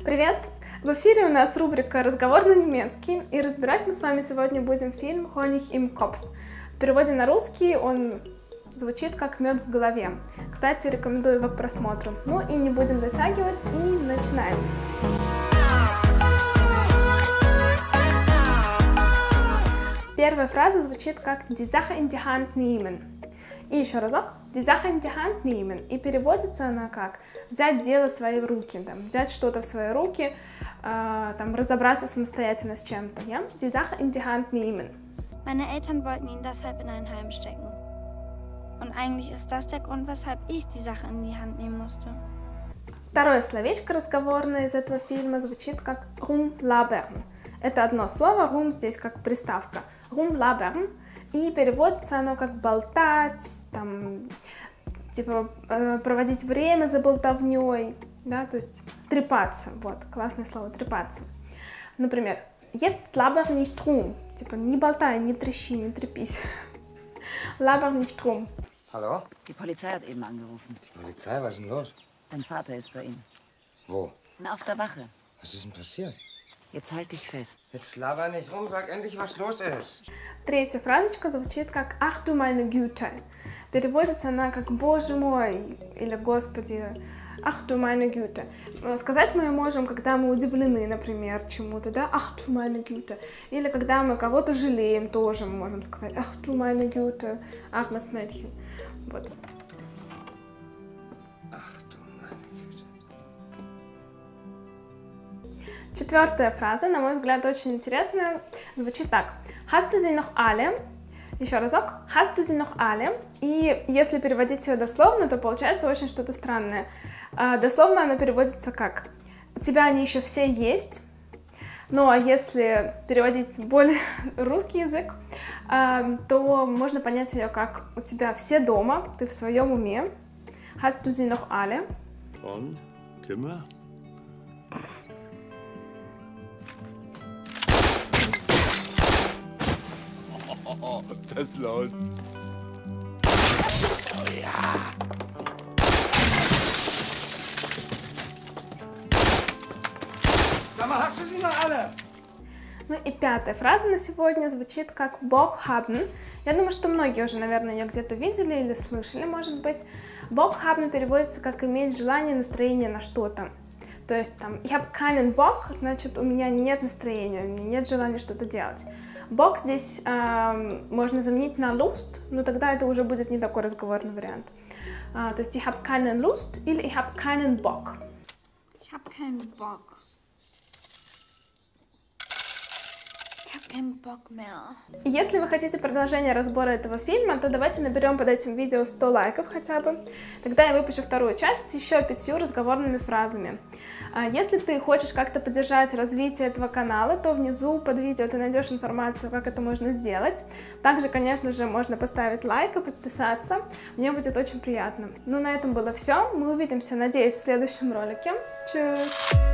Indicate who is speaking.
Speaker 1: Привет! В эфире у нас рубрика «Разговор на немецкий», и разбирать мы с вами сегодня будем фильм «Honig im Kopf». В переводе на русский он звучит как «Мед в голове». Кстати, рекомендую его к просмотру. Ну и не будем затягивать, и начинаем. Первая фраза звучит как «Die Sache in die Hand nehmen». И еще разок «Die Sache in die Hand nehmen». И переводится она как «взять дело в свои руки», там, взять что-то в свои руки, там, разобраться самостоятельно с чем-то. Ja? «Die Sache in die Hand nehmen».
Speaker 2: Meine Eltern wollten ihn deshalb in ein Heim stecken. Und eigentlich ist das der Grund, weshalb ich die Sache in die Hand nehmen musste.
Speaker 1: Второе словечко разговорное из этого фильма звучит как «rumlabern». Это одно слово, «rum» здесь как приставка. «Rumlabern». И переводится оно как болтать, там, типа проводить время за болтовней, да, то есть трепаться, вот, классное слово, трепаться. Например, jetzt laber nicht rum, типа не болтай, не трещи, не трепись. Laber nicht rum.
Speaker 3: Hallo?
Speaker 4: Die Polizei hat eben angerufen.
Speaker 3: Die Polizei, was ist denn los?
Speaker 4: Dein Vater ist bei Ihnen.
Speaker 3: Wo?
Speaker 4: Na, auf der Wache.
Speaker 3: Was ist denn passiert?
Speaker 4: Jetzt halt dich fest.
Speaker 3: Jetzt laber nicht rum, sag endlich, was los ist.
Speaker 1: Третья фразочка звучит как «Ach du meine Güte». Переводится она как «Боже мой» или «Господи». «Ach du meine Güte». Сказать мы можем, когда мы удивлены, например, чему-то, да? «Ach du meine Güte». Или когда мы кого-то жалеем, тоже мы можем сказать «Ach du meine Güte», «Armes Mädchen». Вот. Четвертая фраза, на мой взгляд, очень интересная, звучит так. Hast du sie noch alle? Еще разок. Hast du sie noch alle? И если переводить ее дословно, то получается очень что-то странное. Дословно она переводится как «У тебя они еще все есть». Ну а если переводить более русский язык, то можно понять ее как «У тебя все дома, ты в своем уме». Hast du sie noch alle?
Speaker 5: Und? Kümmer? Oh, das ist laut. Oh ja.
Speaker 3: Sag mal, hast du sie noch alle?
Speaker 1: Ну и пятая фраза на сегодня звучит как Bock haben. Я думаю, что многие уже, наверное, ее где-то видели или слышали, может быть. Bock haben переводится как иметь желание, настроение на что-то. То есть там ich habe keinen Bock, значит, у меня нет настроения, у меня нет желания что-то делать. Bock здесь можно заменить на Lust, но тогда это уже будет не такой разговорный вариант. То есть ich habe keinen Lust или ich habe keinen Bock.
Speaker 2: Ich habe keinen Bock. Ich habe keinen Bock mehr.
Speaker 1: Если вы хотите продолжение разбора этого фильма, то давайте наберем под этим видео 100 лайков хотя бы. Тогда я выпущу вторую часть с еще 5 разговорными фразами. Если ты хочешь как-то поддержать развитие этого канала, то внизу под видео ты найдешь информацию, как это можно сделать. Также, конечно же, можно поставить лайк и подписаться. Мне будет очень приятно. Ну, на этом было все. Мы увидимся, надеюсь, в следующем ролике. Tschüss!